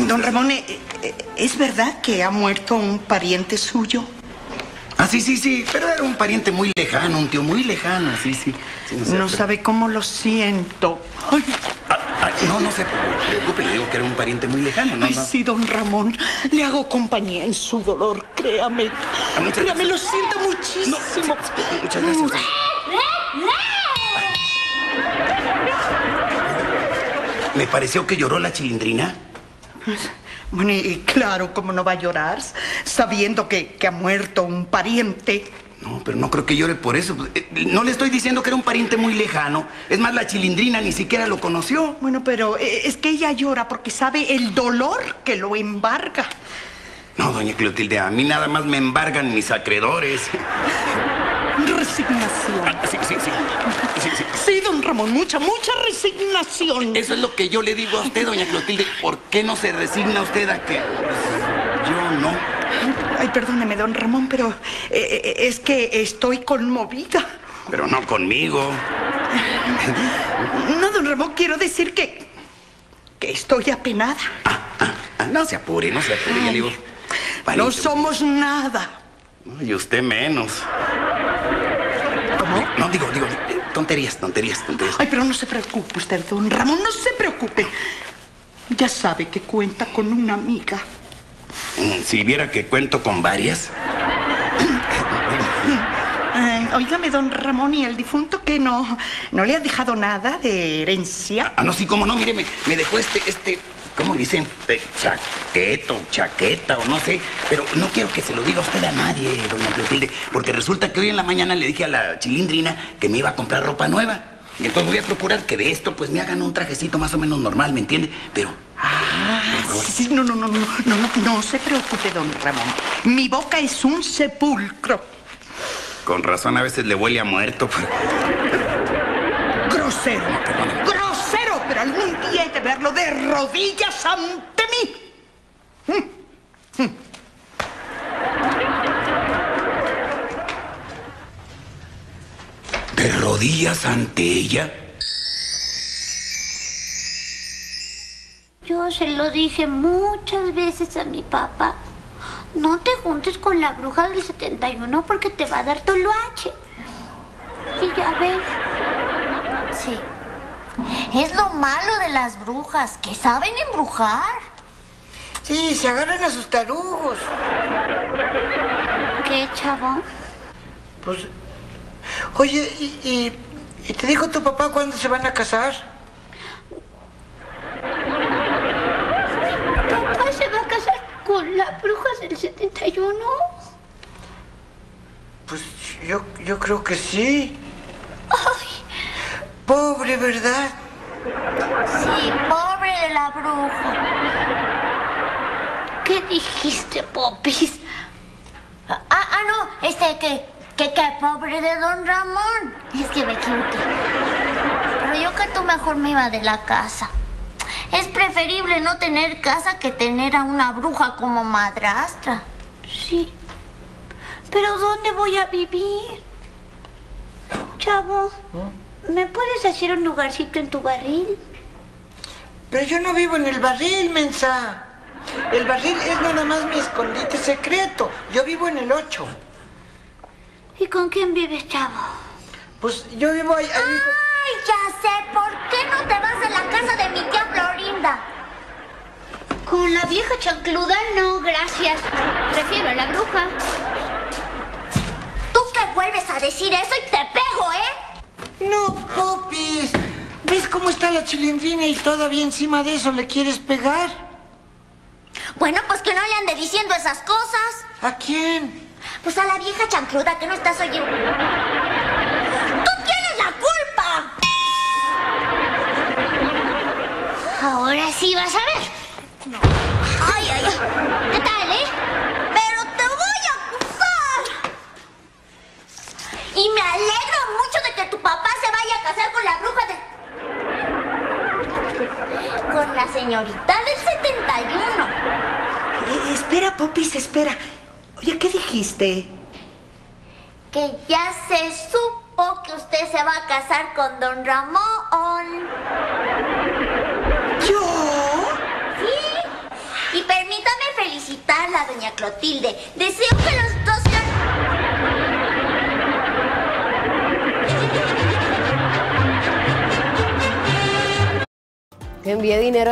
Don Ramón, ¿es verdad que ha muerto un pariente suyo? Ah, sí, pero era un pariente muy lejano, un tío muy lejano, sí. No sabe cómo lo siento. Ay. No se preocupe, le digo que era un pariente muy lejano, ¿no? Ay, sí, don Ramón, le hago compañía en su dolor, créame. Créame, lo siento muchísimo. No, muchas gracias. ¿Me pareció que lloró la Chilindrina? Bueno, y claro, ¿cómo no va a llorar? Sabiendo que ha muerto un pariente. No, pero no creo que llore por eso. No le estoy diciendo que era un pariente muy lejano. Es más, la Chilindrina ni siquiera lo conoció. Bueno, pero es que ella llora porque sabe el dolor que lo embarga. No, doña Clotilde, a mí nada más me embargan mis acreedores. Resignación. Sí. Sí, don Ramón, mucha resignación. Eso es lo que yo le digo a usted, doña Clotilde. ¿Por qué no se resigna usted a que yo no? Ay, perdóneme, don Ramón, pero es que estoy conmovida. Pero no conmigo. No, don Ramón, quiero decir que estoy apenada. No se apure, ya le digo. No somos nada. Y usted menos. ¿Cómo? No, digo, tonterías. Ay, pero no se preocupe usted, don Ramón, no se preocupe. Ya sabe que cuenta con una amiga. Si viera que cuento con varias. Óigame, don Ramón, ¿y el difunto que no le ha dejado nada de herencia? No, sí, cómo no, mire, me dejó ¿cómo dicen? Chaqueta o no sé. Pero no quiero que se lo diga usted a nadie, doña Clotilde, porque resulta que hoy en la mañana le dije a la Chilindrina que me iba a comprar ropa nueva. Y entonces voy a procurar que de esto pues me hagan un trajecito más o menos normal, ¿me entiende? Pero... Sí, no se preocupe, don Ramón. Mi boca es un sepulcro. Con razón a veces le huele a muerto. Grosero, grosero, pero algún día he de verlo de rodillas ante mí. ¿De rodillas ante ella? Yo se lo dije muchas veces a mi papá. No te juntes con la bruja del 71 porque te va a dar toloache. Y ya ves. Sí. Es lo malo de las brujas, que saben embrujar. Sí, se agarran a sus tarugos. ¿Qué, chavo? Pues, oye, ¿y te dijo tu papá cuándo se van a casar? ¿Papá se va a casar con la bruja del 71? Pues yo creo que sí. Ay. Pobre, ¿verdad? Sí, pobre de la bruja. ¿Qué dijiste, Popis? No, que pobre de don Ramón. Es que me equivoqué. Pero yo que tú mejor me iba de la casa. Es preferible no tener casa que tener a una bruja como madrastra. Sí. ¿Pero dónde voy a vivir? Chavo, ¿me puedes hacer un lugarcito en tu barril? Pero yo no vivo en el barril, mensa. El barril es nada más mi escondite secreto. Yo vivo en el 8. ¿Y con quién vives, chavo? Pues yo vivo ahí. ¡Ay, ya sé! ¿Por qué no te vas a la casa de mi tía Florinda? Con la vieja chancluda, no, gracias. Prefiero a la bruja. Tú que vuelves a decir eso y te pego, ¿eh? No, Popis. ¿Ves cómo está la Chilindrina y todavía encima de eso le quieres pegar? Bueno, pues que no le ande diciendo esas cosas. ¿A quién? Pues a la vieja chancluda que no estás oyendo. ¡Tú tienes la culpa! Ahora sí vas a ver. No. Ay. ¿Qué tal, Pero te voy a acusar. Y me alegro mucho de que tu papá se vaya a casar con la bruja de... con la señorita del 71. Espera, Popis, espera. Oye, ¿qué dijiste? Que ya se supo que usted se va a casar con don Ramón. ¿Yo? ¿Sí? felicitarla, doña Clotilde. Deseo que los dos sean... Que envíe dinero.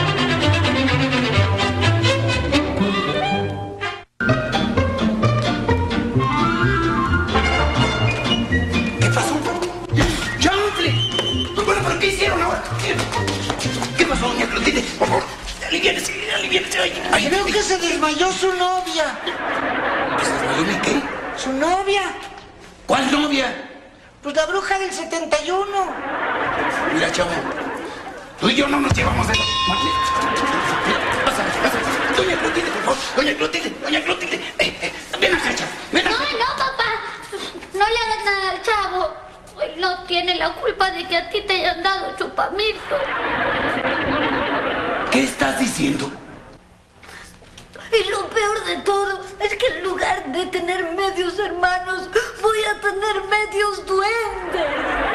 ¿Qué pasó? ¡Chanfle! Bueno, ¿pero qué hicieron ahora? ¿Qué pasó, doña Clotilde? Por favor, aliviánese. Ay, Creo que se desmayó su novia. ¿Se desmayó mi qué? ¿Su novia? ¿Cuál novia? Pues la bruja del 71. Mira, chavo, tú y yo no nos llevamos de... Pásale. Doña Clotilde, por favor. Doña Clotilde. Ven acá, chavo. Ven acá. No, papá. No le hagas nada al chavo. Él no tiene la culpa de que a ti te hayan dado chupamito. ¿Qué estás diciendo? Y lo peor de todo es que en lugar de tener medios hermanos, voy a tener medios duendes.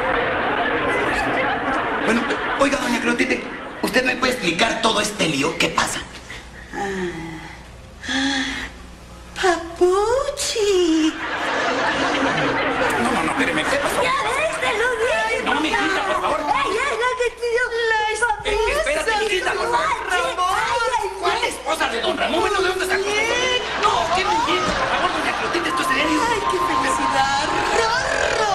Bueno, oiga, doña Clotilde, ¿usted me puede explicar todo este lío? ¿Qué pasa? ¡Papuchi! No, espéreme, ¿qué pasó? ¡Ya ves, te lo dije! No, mijita, por favor. ¡Ay, que tío! Espérate, mijita, por favor. ¿Cuál esposa de don Ramón? Bueno, ¿de dónde sacó? No, qué mijita, por favor, doña Clotilde, esto es serio. ¡Ay, qué felicidad! ¡Rorro!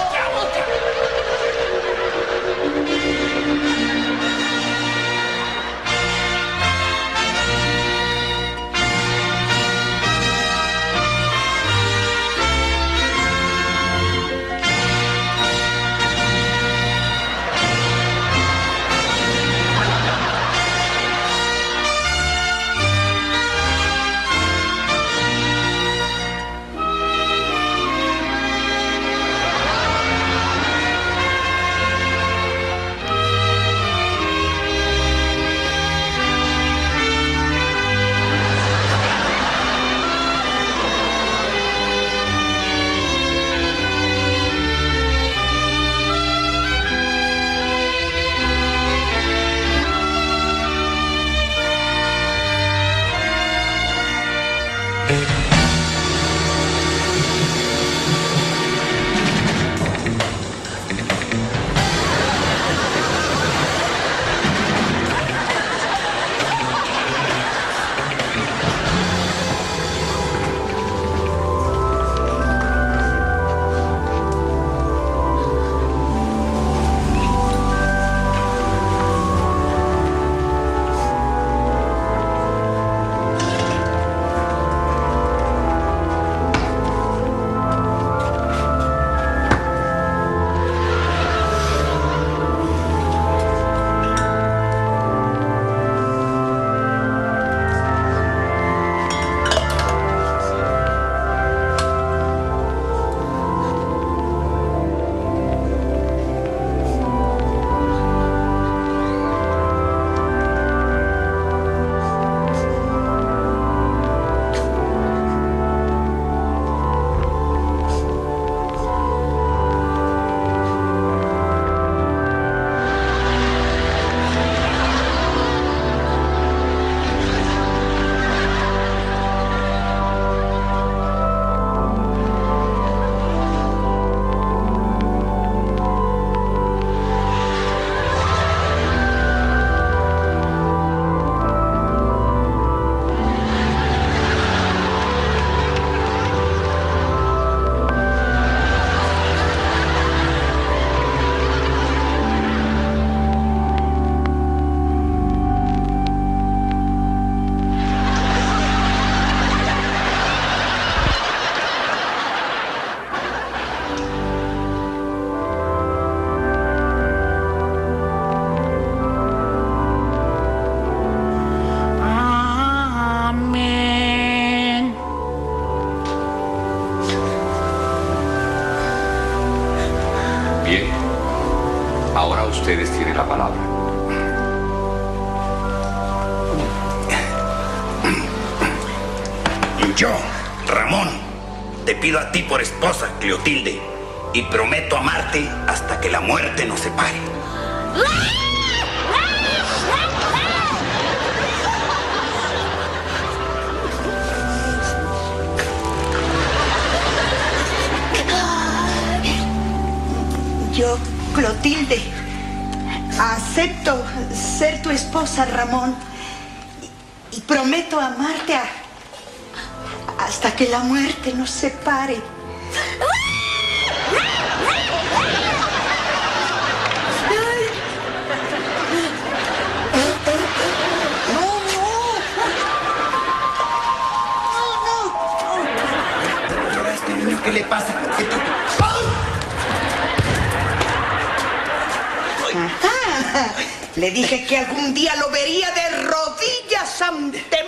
Ahora ustedes tienen la palabra. Yo, Ramón, te pido a ti por esposa, Clotilde, y prometo amarte hasta que la muerte nos separe. Acepto ser tu esposa, Ramón. Y prometo amarte hasta que la muerte nos separe. ¿Qué le pasa? Le dije que algún día lo vería de rodillas ante